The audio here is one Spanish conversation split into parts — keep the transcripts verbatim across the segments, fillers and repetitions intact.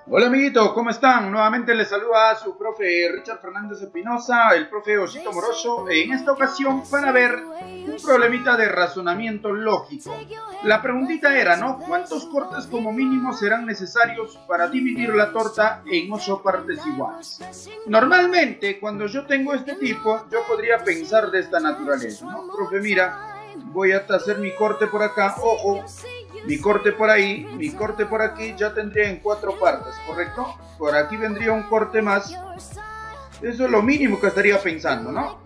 Hola amiguitos, ¿cómo están? Nuevamente les saluda a su profe Richard Fernández Espinosa, el profe Osito Moroso, en esta ocasión para ver un problemita de razonamiento lógico. La preguntita era, ¿no? ¿Cuántos cortes como mínimo serán necesarios para dividir la torta en ocho partes iguales? Normalmente, cuando yo tengo este tipo, yo podría pensar de esta naturaleza, ¿no? Profe, mira, voy a hacer mi corte por acá, ojo. Mi corte por ahí, mi corte por aquí, ya tendría en cuatro partes, ¿correcto? Por aquí vendría un corte más. Eso es lo mínimo que estaría pensando, ¿no?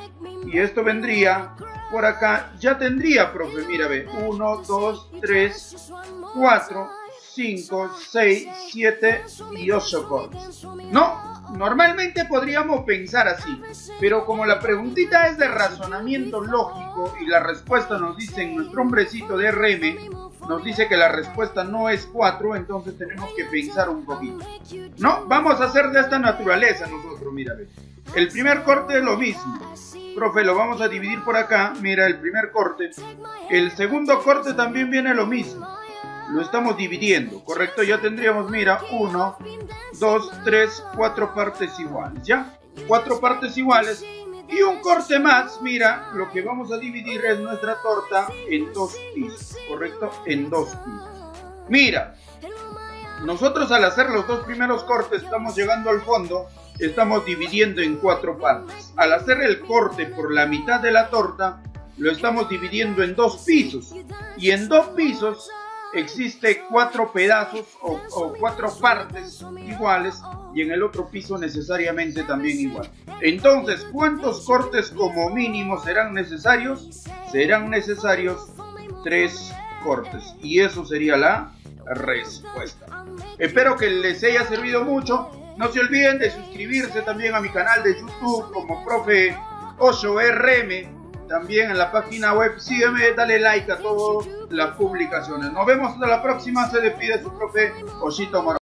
Y esto vendría por acá, ya tendría, profe, mira, ve, uno, dos, tres, cuatro, cinco, seis, siete y ocho cortes. No, normalmente podríamos pensar así, pero como la preguntita es de razonamiento lógico y la respuesta nos dice en nuestro hombrecito de R M, nos dice que la respuesta no es cuatro, entonces tenemos que pensar un poquito. No, vamos a hacer de esta naturaleza nosotros, mira, ve. El primer corte es lo mismo. Profe, lo vamos a dividir por acá, mira el primer corte. El segundo corte también viene lo mismo. Lo estamos dividiendo, ¿correcto? Ya tendríamos, mira, uno, dos, tres, cuatro partes iguales, ¿ya? Cuatro partes iguales. Y un corte más, mira, lo que vamos a dividir es nuestra torta en dos pisos, ¿correcto? En dos pisos. Mira, nosotros al hacer los dos primeros cortes estamos llegando al fondo, estamos dividiendo en cuatro partes. Al hacer el corte por la mitad de la torta, lo estamos dividiendo en dos pisos. Y en dos pisos existe cuatro pedazos o, o cuatro partes iguales y en el otro piso necesariamente también igual. Entonces, ¿cuántos cortes como mínimo serán necesarios? Serán necesarios tres cortes y eso sería la respuesta. Espero que les haya servido mucho. No se olviden de suscribirse también a mi canal de YouTube como profe Osho R M. También en la página web, sígueme, dale like a todas las publicaciones. Nos vemos hasta la próxima. Se despide su profe Osito Moroso.